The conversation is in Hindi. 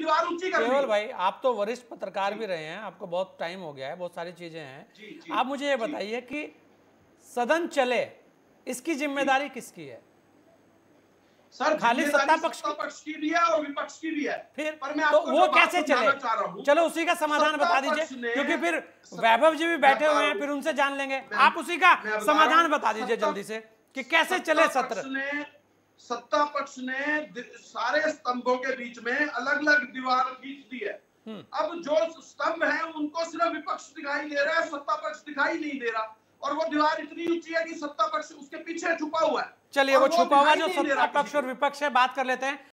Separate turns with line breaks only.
दीवार ऊंची कर ली।
केवल भाई, आप तो वरिष्ठ पत्रकार भी रहे हैं, आपको बहुत टाइम हो गया है, बहुत सारी चीजें हैं। आप मुझे ये बताइए कि सदन चले, इसकी जिम्मेदारी किसकी है?
सर
खाली सत्ता पक्ष
की भी है और विपक्ष की भी है।
फिर
पर मैं
तो
आपको
वो कैसे चले? चलो उसी का समाधान बता दीजिए, क्योंकि फिर वैभव जी भी बैठे हुए हैं, फिर उनसे जान लेंगे। आप उसी का समाधान बता दीजिए जल्दी से कि कैसे चले सत्र।
सत्ता पक्ष ने सारे स्तंभों के बीच में अलग अलग दीवार खींच दी है। अब जो स्तंभ है उनको सिर्फ विपक्ष दिखाई दे रहा है, सत्ता पक्ष दिखाई नहीं दे रहा। और वो दीवार इतनी ऊंची है कि सत्ता पक्ष उसके पीछे छुपा हुआ है।
चलिए, वो छुपा हुआ जो सत्ता पक्ष और विपक्ष है, बात कर लेते हैं।